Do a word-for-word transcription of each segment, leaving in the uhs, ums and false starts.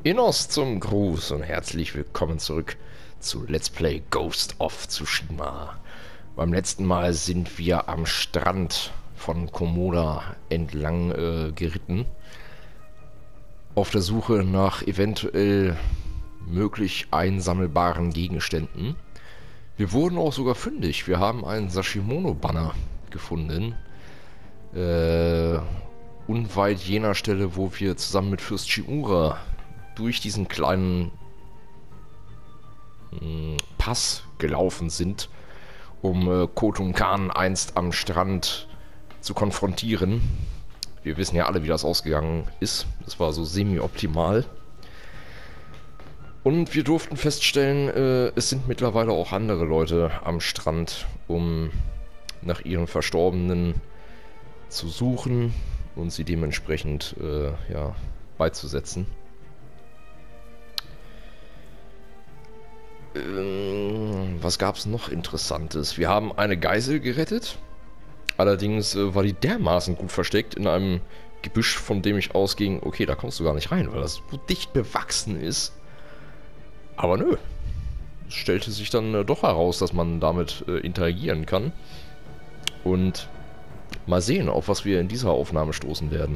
Innos zum Gruß und herzlich willkommen zurück zu Let's Play Ghost of Tsushima. Beim letzten Mal sind wir am Strand von Komoda entlang äh, geritten, auf der Suche nach eventuell möglich einsammelbaren Gegenständen. Wir wurden auch sogar fündig. Wir haben einen Sashimono-Banner gefunden. Äh, unweit jener Stelle, wo wir zusammen mit Fürst Chimura durch diesen kleinen mh, Pass gelaufen sind, um äh, Khotun Khan einst am Strand zu konfrontieren. Wir wissen ja alle, wie das ausgegangen ist. Das war so semi-optimal. Und wir durften feststellen, äh, es sind mittlerweile auch andere Leute am Strand, um nach ihren Verstorbenen zu suchen und sie dementsprechend äh, ja, beizusetzen. Ähm, was gab es noch Interessantes? Wir haben eine Geisel gerettet. Allerdings äh, war die dermaßen gut versteckt in einem Gebüsch, von dem ich ausging, okay, da kommst du gar nicht rein, weil das so dicht bewachsen ist. Aber nö. Es stellte sich dann äh, doch heraus, dass man damit äh, interagieren kann. Und mal sehen, auf was wir in dieser Aufnahme stoßen werden.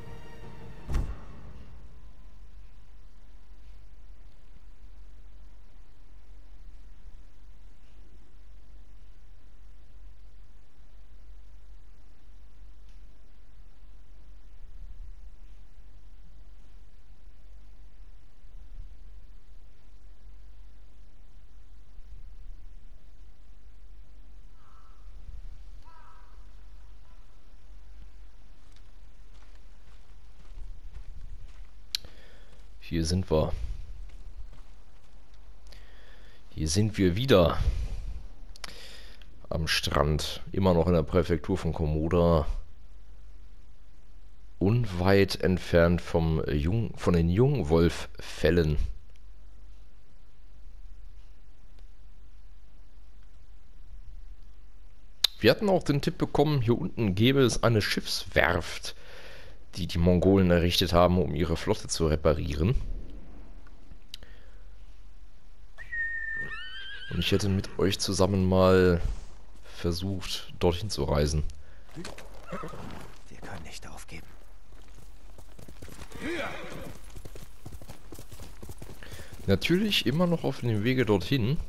Hier sind wir. Hier sind wir wieder. Am Strand. Immer noch in der Präfektur von Komoda. Unweit entfernt vom Jung, von den Jungwolf-Fällen. Wir hatten auch den Tipp bekommen, hier unten gäbe es eine Schiffswerft, die die Mongolen errichtet haben, um ihre Flotte zu reparieren. Und ich hätte mit euch zusammen mal versucht, dorthin zu reisen. Wir können nicht aufgeben. Natürlich immer noch auf dem Wege dorthin.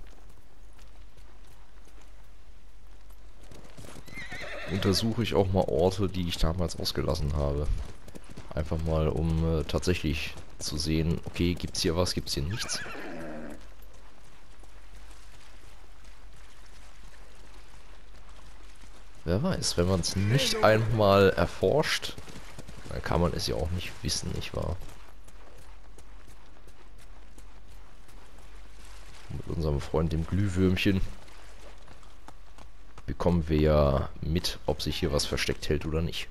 Untersuche ich auch mal Orte, die ich damals ausgelassen habe. Einfach mal, um äh, tatsächlich zu sehen, okay, gibt's hier was, gibt's hier nichts. Wer weiß, wenn man es nicht einmal erforscht, dann kann man es ja auch nicht wissen, nicht wahr? Mit unserem Freund dem Glühwürmchen bekommen wir ja mit, ob sich hier was versteckt hält oder nicht.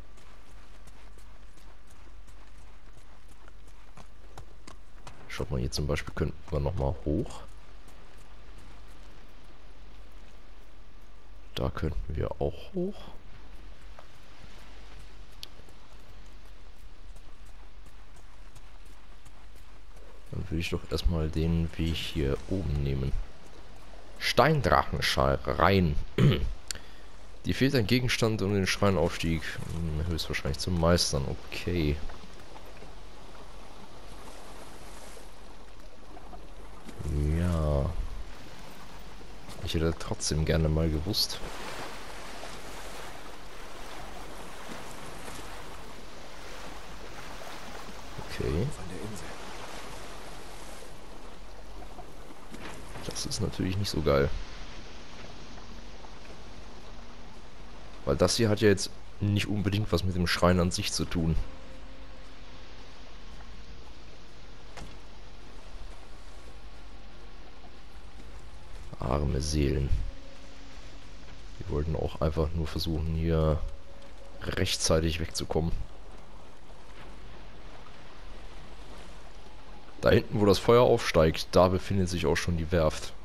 Schaut mal, hier zum Beispiel könnten wir nochmal hoch. Da könnten wir auch hoch. Dann würde ich doch erstmal den Weg hier oben nehmen. Steindrachenschrein. Die fehlt ein Gegenstand, um den Schreinaufstieg hm, höchstwahrscheinlich zu meistern. Okay. Ja. Ich hätte trotzdem gerne mal gewusst. Okay. Von der Insel. Das ist natürlich nicht so geil. Weil das hier hat ja jetzt nicht unbedingt was mit dem Schrein an sich zu tun. Arme Seelen. Wir wollten auch einfach nur versuchen, hier rechtzeitig wegzukommen. Da hinten, wo das Feuer aufsteigt, da befindet sich auch schon die Werft.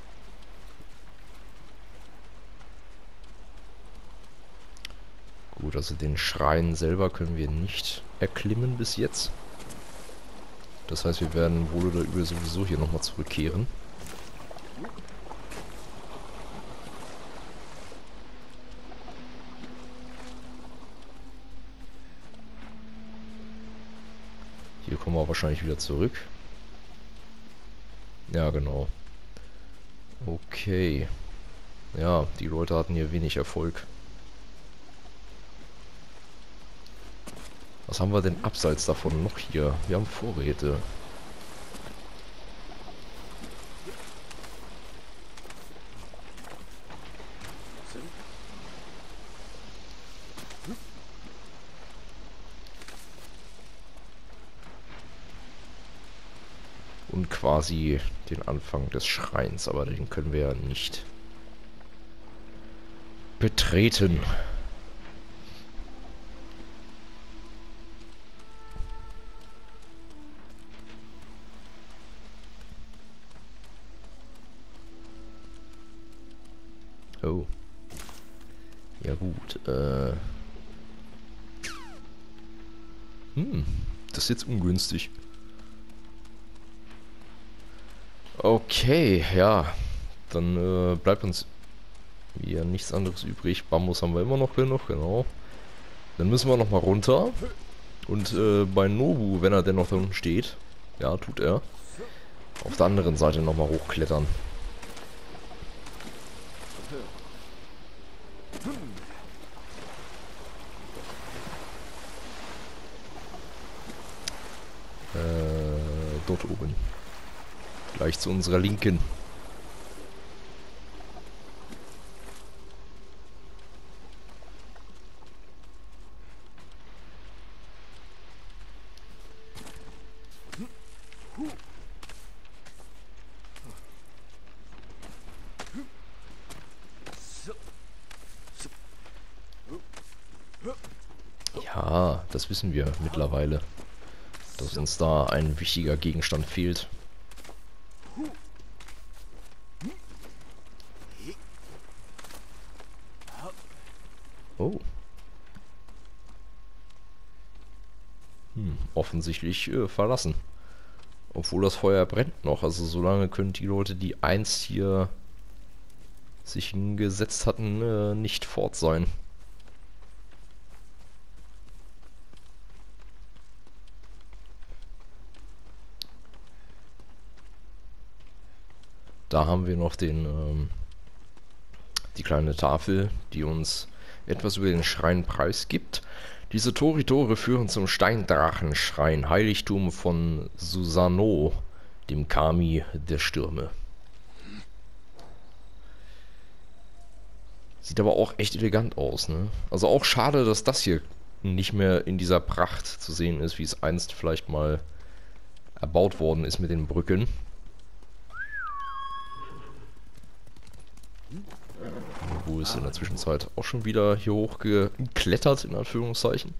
Gut, Gut, also den Schrein selber können wir nicht erklimmen bis jetzt. Das heißt, wir werden wohl oder übel sowieso hier nochmal zurückkehren. Hier kommen wir wahrscheinlich wieder zurück. Ja, genau. Okay. Ja, die Leute hatten hier wenig Erfolg. Was haben wir denn abseits davon noch hier? Wir haben Vorräte. Und quasi den Anfang des Schreins, aber den können wir ja nicht betreten. Oh. Ja gut, äh... Hm, das ist jetzt ungünstig. Okay, ja. Dann äh, bleibt uns hier nichts anderes übrig. Bambus haben wir immer noch genug, genau. Dann müssen wir nochmal runter. Und äh, bei Nobu, wenn er denn noch da unten steht, ja, tut er, auf der anderen Seite nochmal hochklettern. Äh, dort oben. Gleich zu unserer Linken. Ja, das wissen wir mittlerweile, dass uns da ein wichtiger Gegenstand fehlt. Oh. Hm, offensichtlich äh, verlassen. Obwohl das Feuer brennt noch. Also solange können die Leute, die einst hier sich hingesetzt hatten, äh, nicht fort sein. Da haben wir noch den, ähm, die kleine Tafel, die uns etwas über den Schrein preisgibt. Diese Toritore führen zum Steindrachenschrein, Heiligtum von Susanoo, dem Kami der Stürme. Sieht aber auch echt elegant aus, ne? Also auch schade, dass das hier nicht mehr in dieser Pracht zu sehen ist, wie es einst vielleicht mal erbaut worden ist mit den Brücken. Wo ist in der Zwischenzeit auch schon wieder hier hochgeklettert, in Anführungszeichen.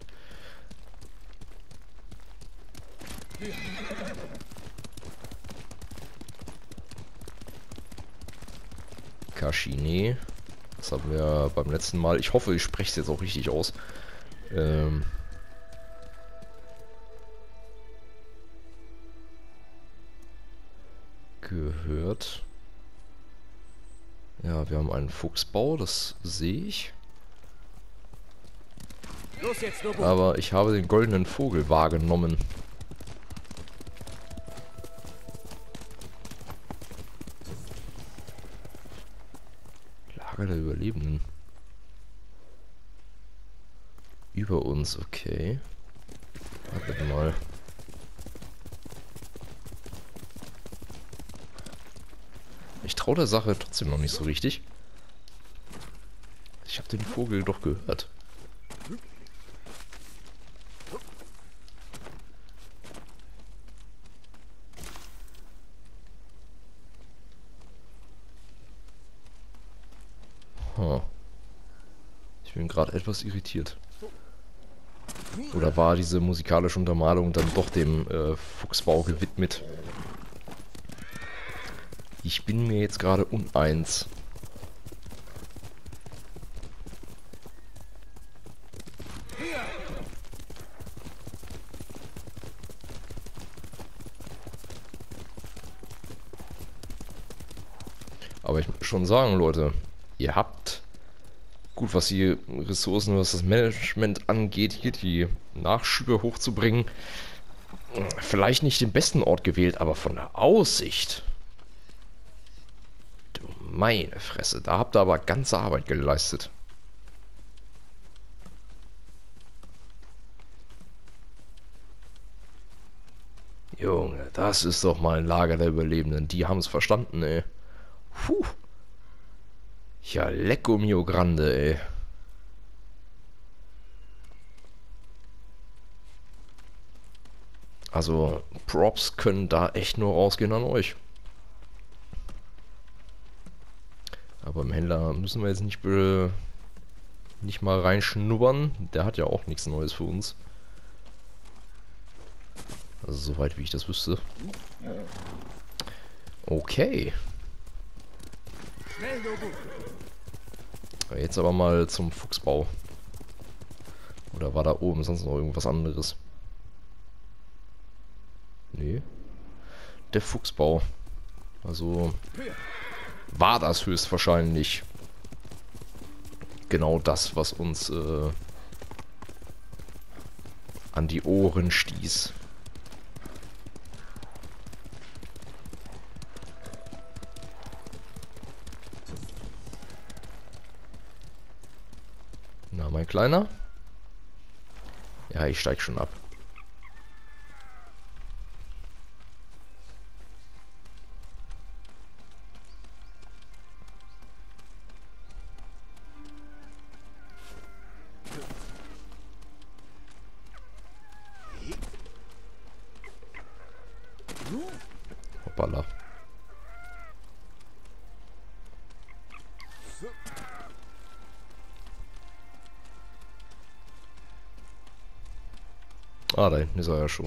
Kashine. Das haben wir beim letzten Mal. Ich hoffe, ich spreche es jetzt auch richtig aus. Ähm gehört. Ja, wir haben einen Fuchsbau, das sehe ich. Los jetzt, Nobu. Aber ich habe den goldenen Vogel wahrgenommen. Lager der Überlebenden. Über uns, okay. Warte mal. Ich traue der Sache trotzdem noch nicht so richtig. Ich habe den Vogel doch gehört. Huh. Ich bin gerade etwas irritiert. Oder war diese musikalische Untermalung dann doch dem äh, Fuchsbau gewidmet? Ich bin mir jetzt gerade uneins. Aber ich muss schon sagen, Leute, ihr habt gut, was die Ressourcen, was das Management angeht, hier die Nachschübe hochzubringen, vielleicht nicht den besten Ort gewählt, aber von der Aussicht, du meine Fresse, da habt ihr aber ganze Arbeit geleistet. Junge, das ist doch mal ein Lager der Überlebenden. Die haben es verstanden, ey. Puh. Ja, lecco mio grande, ey. Also, Props können da echt nur rausgehen an euch. Aber im Händler müssen wir jetzt nicht, nicht mal reinschnuppern. Der hat ja auch nichts Neues für uns. Also, soweit wie ich das wüsste. Okay. Jetzt aber mal zum Fuchsbau. Oder war da oben sonst noch irgendwas anderes? Nee. Der Fuchsbau. Also war das höchstwahrscheinlich genau das, was uns äh, an die Ohren stieß. Na, mein Kleiner? Ja, ich steig schon ab. Hoppala. Ah, da hinten ist er ja schon.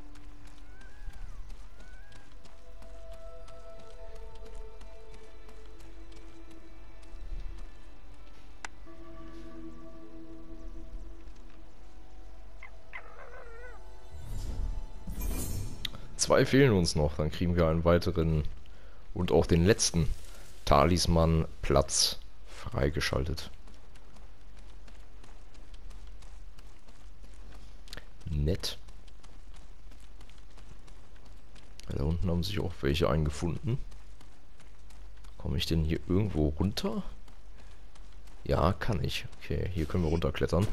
Zwei fehlen uns noch, dann kriegen wir einen weiteren und auch den letzten Talisman-Platz freigeschaltet. Nett. Da unten haben sich auch welche eingefunden. Komme ich denn hier irgendwo runter? Ja, kann ich. Okay, hier können wir runterklettern.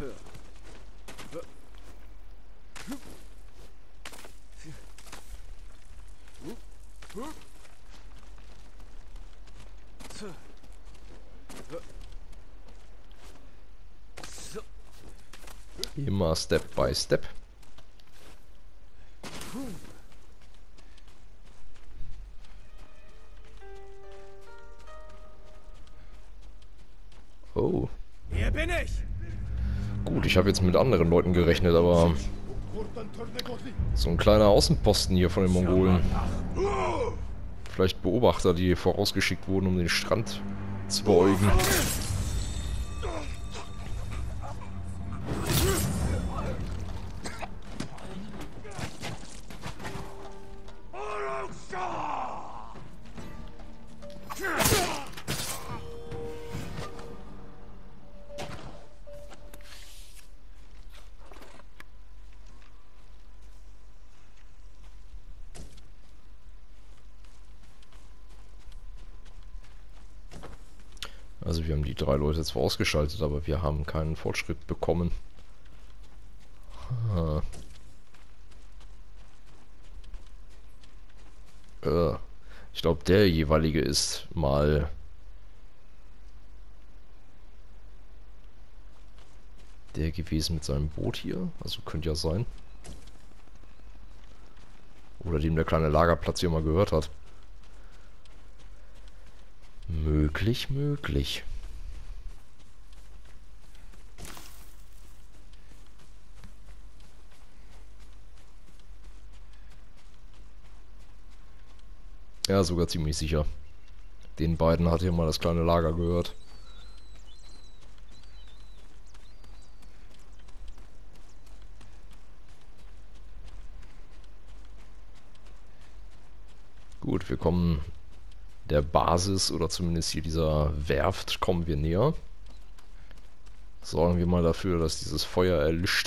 Immer Step by Step. Oh. Hier bin ich. Gut, ich habe jetzt mit anderen Leuten gerechnet, aber so ein kleiner Außenposten hier von den Mongolen. Vielleicht Beobachter, die vorausgeschickt wurden, um den Strand zu beäugen. Also wir haben die drei Leute zwar ausgeschaltet, aber wir haben keinen Fortschritt bekommen. Ah. Äh, ich glaube, der jeweilige ist mal der gewesen mit seinem Boot hier. Also könnte ja sein. Oder dem der kleine Lagerplatz hier mal gehört hat. Möglich, möglich. Ja, sogar ziemlich sicher. Den beiden hat hier mal das kleine Lager gehört. Gut, wir kommen der Basis oder zumindest hier dieser Werft kommen wir näher. Sorgen wir mal dafür, dass dieses Feuer erlischt.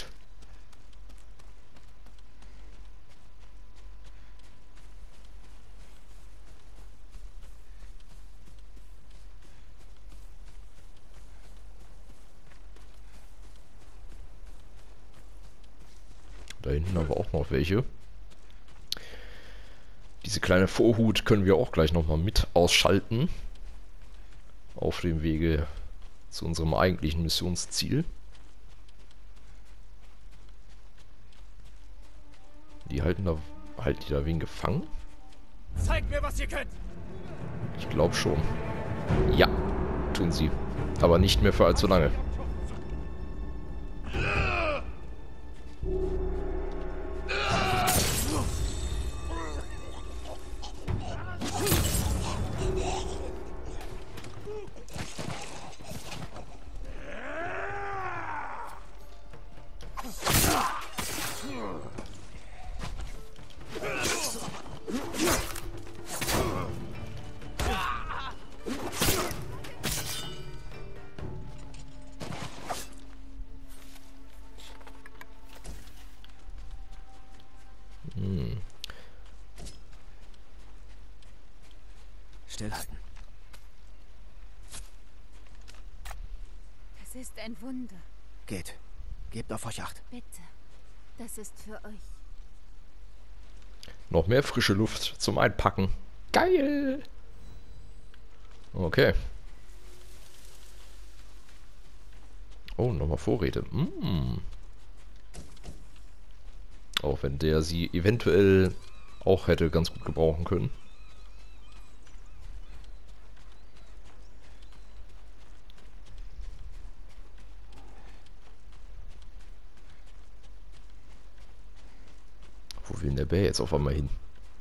Da hinten aber auch noch welche. Diese kleine Vorhut können wir auch gleich nochmal mit ausschalten. Auf dem Wege zu unserem eigentlichen Missionsziel. Die halten da, halten die da wen gefangen? Zeigt mir, was ihr könnt! Ich glaube schon. Ja, tun sie. Aber nicht mehr für allzu lange. Hm. Stillhalten. Das ist ein Wunder. Geht. Gebt auf euch Acht. Bitte. Das ist für euch. Noch mehr frische Luft zum Einpacken. Geil! Okay. Oh, nochmal Vorräte. Mm. Auch wenn der sie eventuell auch hätte ganz gut gebrauchen können. Wo will denn der Bär jetzt auf einmal hin?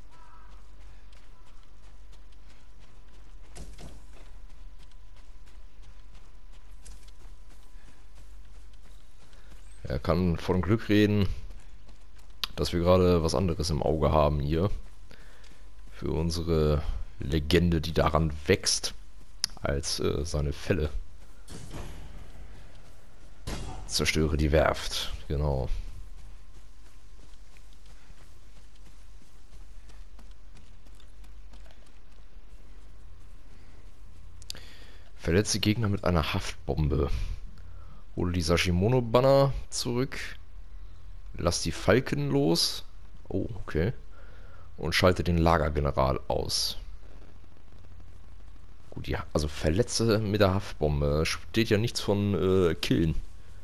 Er kann von Glück reden, dass wir gerade was anderes im Auge haben hier. Für unsere Legende, die daran wächst, als äh, seine Fälle. Zerstöre die Werft, genau. Verletze Gegner mit einer Haftbombe. Hole die Sashimono-Banner zurück. Lass die Falken los. Oh, okay. Und schalte den Lagergeneral aus. Gut, ja, also verletze mit der Haftbombe. Steht ja nichts von äh, Killen.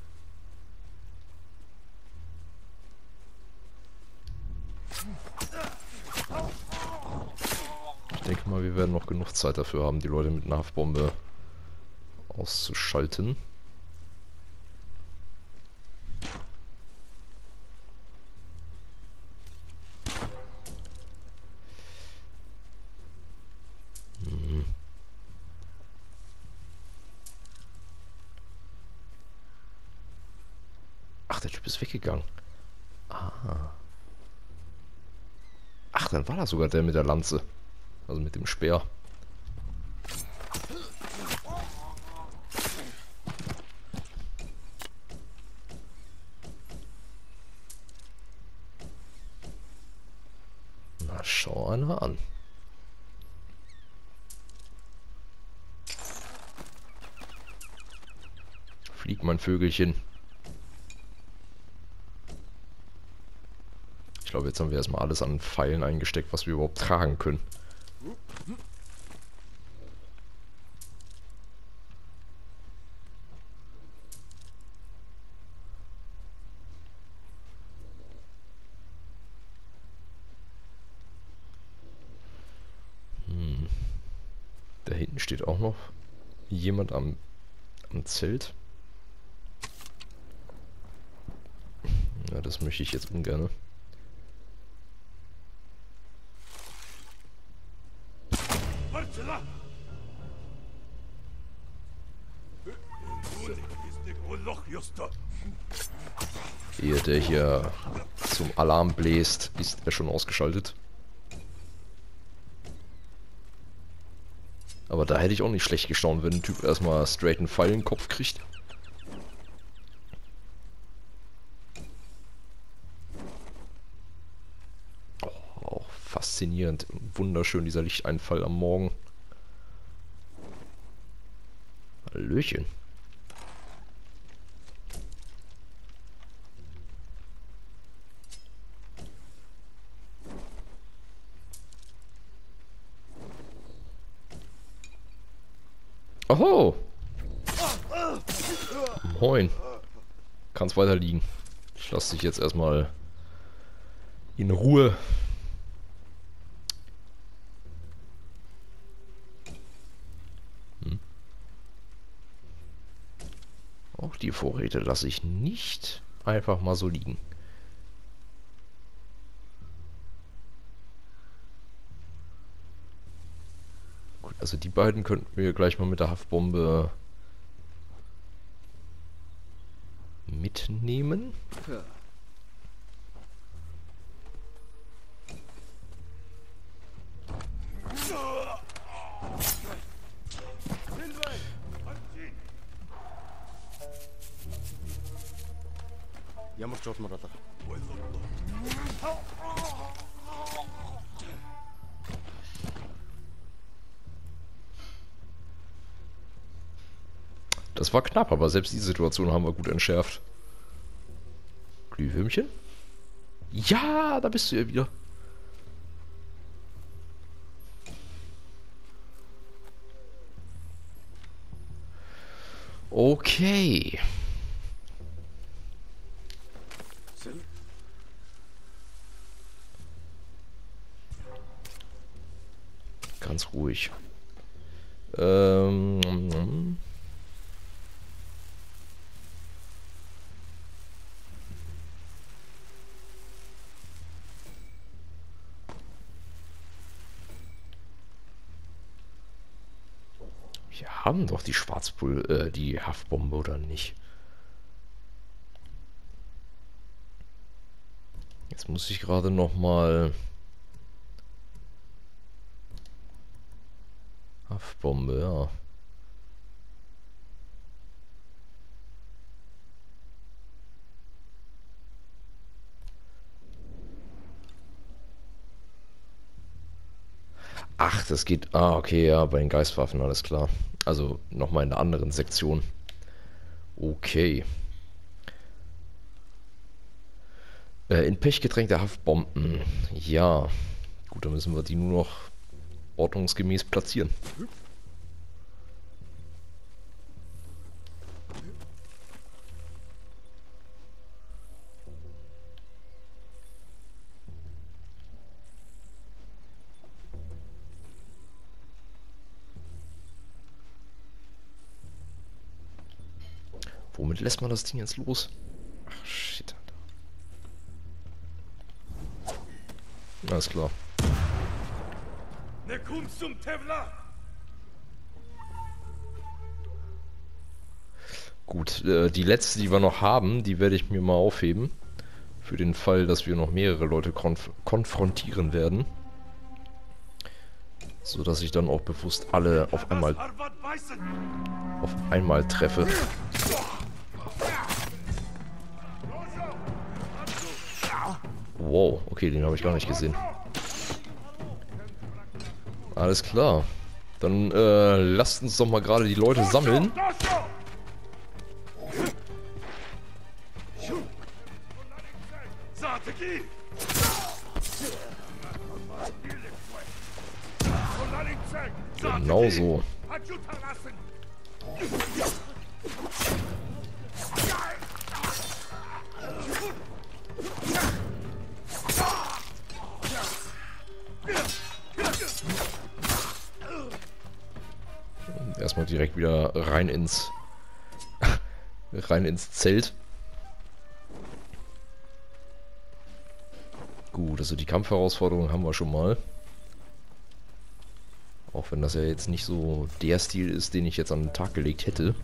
Ich denke mal, wir werden noch genug Zeit dafür haben, die Leute mit einer Haftbombe auszuschalten. Hm. Ach, der Typ ist weggegangen. Ah. Ach, dann war das sogar der mit der Lanze. Also mit dem Speer. Na, schau einer an. Flieg, mein Vögelchen. Ich glaube, jetzt haben wir erstmal alles an Pfeilen eingesteckt, was wir überhaupt tragen können. Hm. Da hinten steht auch noch jemand am, am Zelt. Ja, das möchte ich jetzt ungern. Ehe der hier zum Alarm bläst, ist er schon ausgeschaltet. Aber da hätte ich auch nicht schlecht gestaunt, wenn ein Typ erstmal straight einen Pfeil in den Kopf kriegt. Oh, auch faszinierend. Wunderschön, dieser Lichteinfall am Morgen. Hallöchen. Oho! Moin. Kann's weiter liegen. Ich lasse dich jetzt erstmal in Ruhe. Hm. Auch die Vorräte lasse ich nicht einfach mal so liegen. Also die beiden könnten wir gleich mal mit der Haftbombe mitnehmen. Ja. ямар ч болмоор болоо. Das war knapp, aber selbst die Situation haben wir gut entschärft. Glühwürmchen? Ja, da bist du ja wieder. Okay. Ganz ruhig. Ähm... Wir haben doch die Schwarzpul, äh, die Haftbombe, oder nicht? Jetzt muss ich gerade noch mal Haftbombe, ja. Ach, das geht... Ah, okay, ja, bei den Geistwaffen, alles klar. Also nochmal in einer anderen Sektion. Okay. Äh, in Pech getränkte Haftbomben. Ja. Gut, dann müssen wir die nur noch ordnungsgemäß platzieren. Womit lässt man das Ding jetzt los? Ach, shit. Alles klar. Gut, äh, die letzte, die wir noch haben, die werde ich mir mal aufheben. Für den Fall, dass wir noch mehrere Leute konf konfrontieren werden. So dass ich dann auch bewusst alle auf einmal auf einmal treffe. Wow, okay, den habe ich gar nicht gesehen. Alles klar. Dann äh, lasst uns doch mal gerade die Leute sammeln. Genau so. Erstmal direkt wieder rein ins rein ins Zelt. Gut, also die Kampfherausforderung haben wir schon mal. Auch wenn das ja jetzt nicht so der Stil ist, den ich jetzt an den Tag gelegt hätte.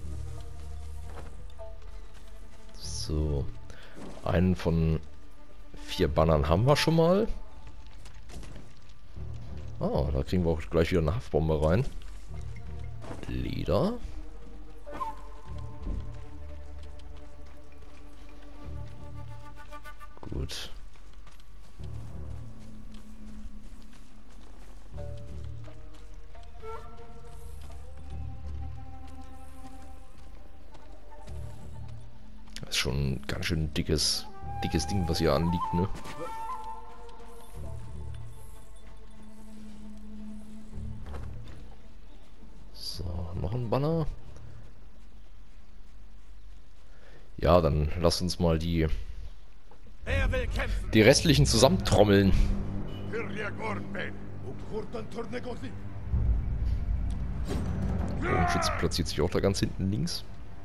So. Einen von vier Bannern haben wir schon mal. Ah, da kriegen wir auch gleich wieder eine Haftbombe rein. Leder. Gut. Das ist schon ein ganz schön dickes, dickes Ding, was hier anliegt, ne? So, noch ein Banner. Ja, dann lass uns mal die Wer will kämpfen? die restlichen zusammentrommeln. Der Schütze platziert sich auch da ganz hinten links.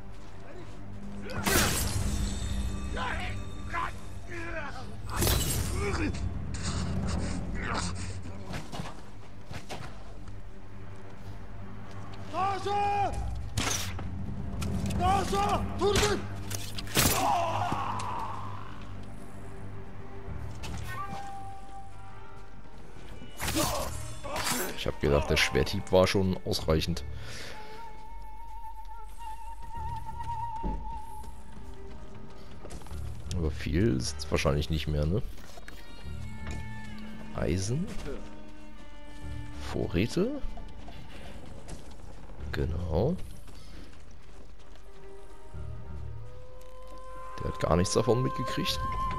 Ich habe gedacht, der Schwerthieb war schon ausreichend. Aber viel ist es wahrscheinlich nicht mehr, ne? Eisen. Vorräte. Genau. Der hat gar nichts davon mitgekriegt.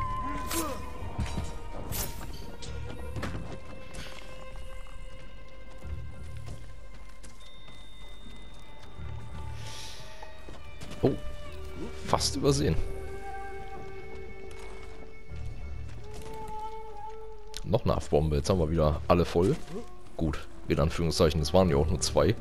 Oh, fast übersehen. Noch eine Haftbombe. Jetzt haben wir wieder alle voll. Gut, in Anführungszeichen, es waren ja auch nur zwei.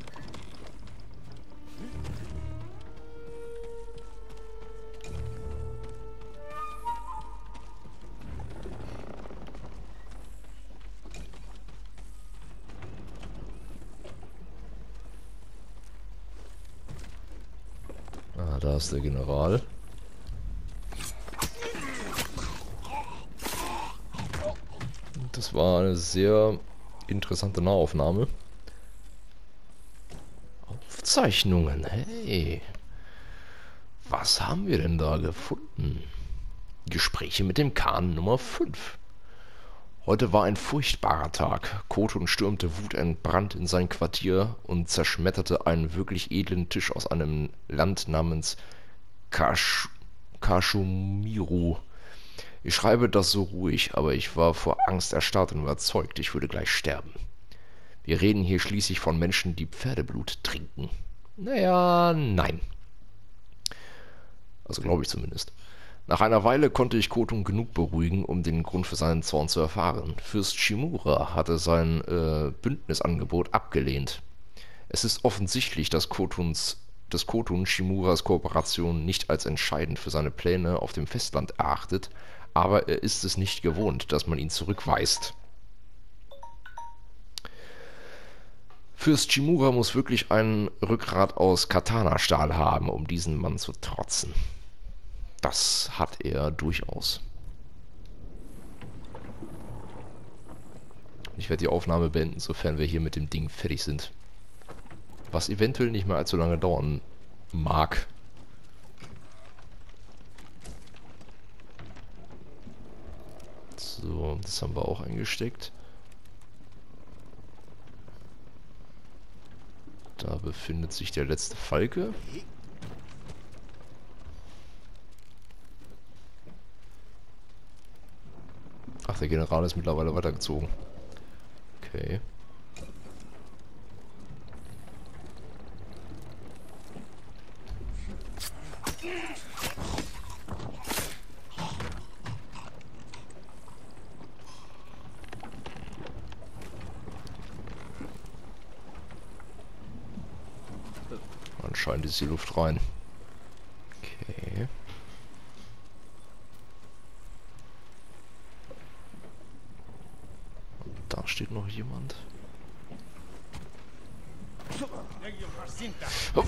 Ah, da ist der General. Das war eine sehr interessante Nahaufnahme. Aufzeichnungen, hey. Was haben wir denn da gefunden? Gespräche mit dem Khan Nummer fünf. Heute war ein furchtbarer Tag. Khotun stürmte wutentbrannt in sein Quartier und zerschmetterte einen wirklich edlen Tisch aus einem Land namens Kash Kashumiru. Ich schreibe das so ruhig, aber ich war vor Angst erstarrt und überzeugt, ich würde gleich sterben. Wir reden hier schließlich von Menschen, die Pferdeblut trinken. Naja, nein. Also glaube ich zumindest. Nach einer Weile konnte ich Khotun genug beruhigen, um den Grund für seinen Zorn zu erfahren. Fürst Shimura hatte sein äh, Bündnisangebot abgelehnt. Es ist offensichtlich, dass Khotuns, dass Khotun Shimuras Kooperation nicht als entscheidend für seine Pläne auf dem Festland erachtet, aber er ist es nicht gewohnt, dass man ihn zurückweist. Fürst Shimura muss wirklich ein Rückgrat aus Katana-Stahl haben, um diesen Mann zu trotzen. Das hat er durchaus. Ich werde die Aufnahme beenden, sofern wir hier mit dem Ding fertig sind. Was eventuell nicht mehr allzu lange dauern mag. So, das haben wir auch eingesteckt. Da befindet sich der letzte Falke. Ach, der General ist mittlerweile weitergezogen. Okay. Anscheinend ist die Luft rein. Okay. Und da steht noch jemand. Oh.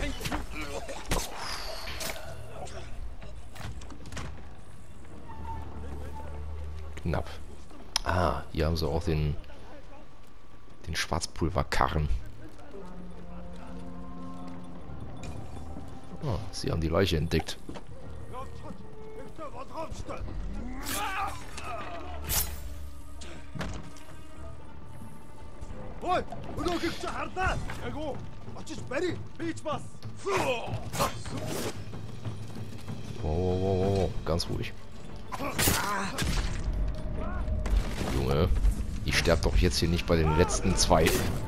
Knapp. Ah, hier haben sie auch den den Schwarzpulverkarren. Ah, sie haben die Leiche entdeckt. Wow, wow, wow, wow. Ganz ruhig. Junge, ich sterbe doch jetzt hier nicht bei den letzten zwei.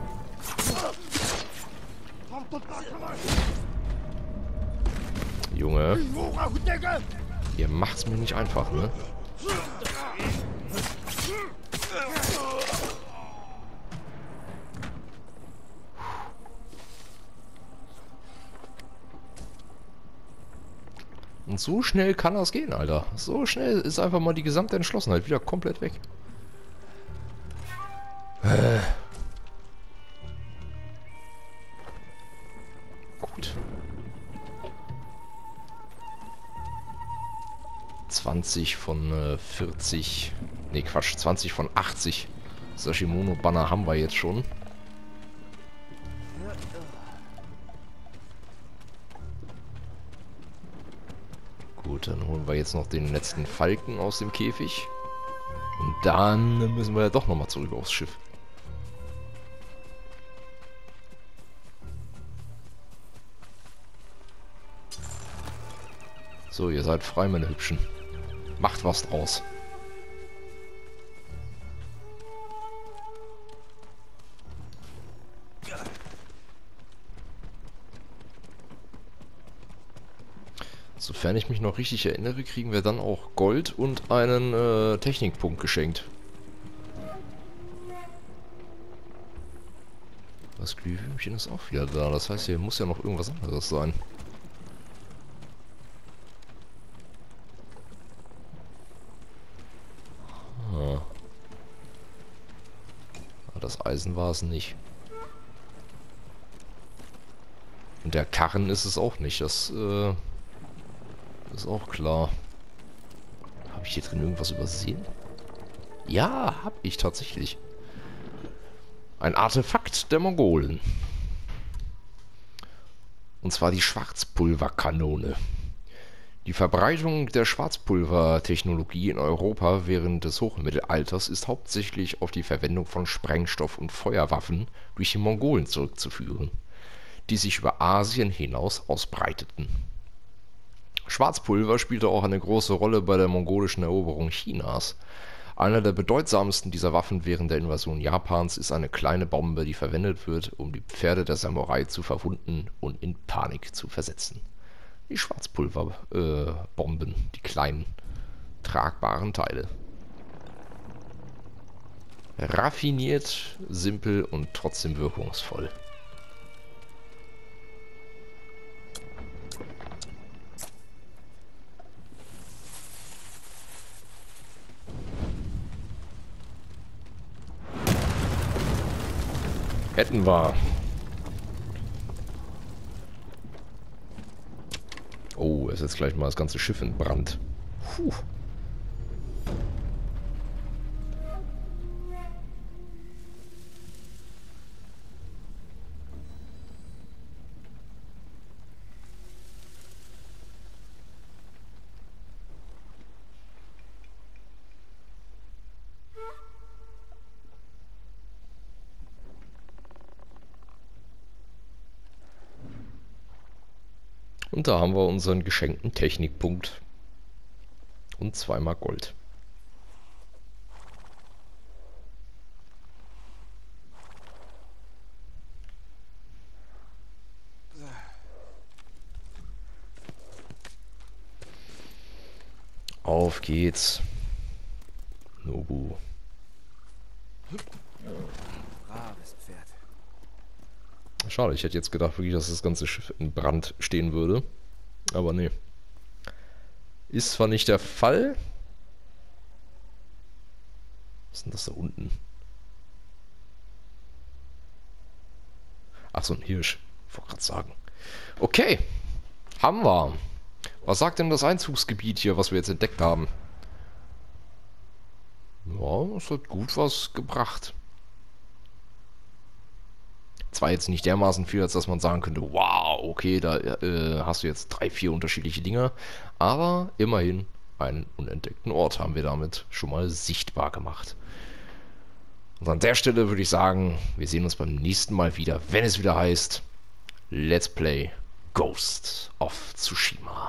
Junge, ihr macht's mir nicht einfach, ne? Und so schnell kann das gehen, Alter. So schnell ist einfach mal die gesamte Entschlossenheit wieder komplett weg. Äh. Gut. zwanzig von äh, vierzig. Ne, Quatsch. zwanzig von achtzig. Sashimono-Banner haben wir jetzt schon. Gut, dann holen wir jetzt noch den letzten Falken aus dem Käfig. Und dann müssen wir ja doch nochmal zurück aufs Schiff. So, ihr seid frei, meine Hübschen. Macht was draus. Sofern ich mich noch richtig erinnere, kriegen wir dann auch Gold und einen äh, Technikpunkt geschenkt. Das Glühwürmchen ist auch wieder da. Das heißt, hier muss ja noch irgendwas anderes sein. Ah. Das Eisen war es nicht. Und der Karren ist es auch nicht. Das äh, ist auch klar. Habe ich hier drin irgendwas übersehen? Ja, habe ich tatsächlich. Ein Artefakt der Mongolen. Und zwar die Schwarzpulverkanone. Die Verbreitung der Schwarzpulvertechnologie in Europa während des Hochmittelalters ist hauptsächlich auf die Verwendung von Sprengstoff- und Feuerwaffen durch die Mongolen zurückzuführen, die sich über Asien hinaus ausbreiteten. Schwarzpulver spielte auch eine große Rolle bei der mongolischen Eroberung Chinas. Einer der bedeutsamsten dieser Waffen während der Invasion Japans ist eine kleine Bombe, die verwendet wird, um die Pferde der Samurai zu verwunden und in Panik zu versetzen. Die Schwarzpulverbomben, äh, die kleinen, tragbaren Teile. Raffiniert, simpel und trotzdem wirkungsvoll. Hätten wir. Oh, es ist jetzt gleich mal das ganze Schiff in Brand. Puh. Und da haben wir unseren geschenkten Technikpunkt. Und zweimal Gold. Auf geht's. Nobu. Braves Pferd. Schade, ich hätte jetzt gedacht, wirklich, dass das ganze Schiff in Brand stehen würde. Aber nee. Ist zwar nicht der Fall. Was ist denn das da unten? Ach so, ein Hirsch. Ich wollte gerade sagen. Okay. Haben wir. Was sagt denn das Einzugsgebiet hier, was wir jetzt entdeckt haben? Ja, es hat gut was gebracht. zwar jetzt nicht dermaßen viel, als dass man sagen könnte, wow, okay, da äh, hast du jetzt drei, vier unterschiedliche Dinge, aber immerhin einen unentdeckten Ort haben wir damit schon mal sichtbar gemacht. Und an der Stelle würde ich sagen, wir sehen uns beim nächsten Mal wieder, wenn es wieder heißt Let's Play Ghost of Tsushima.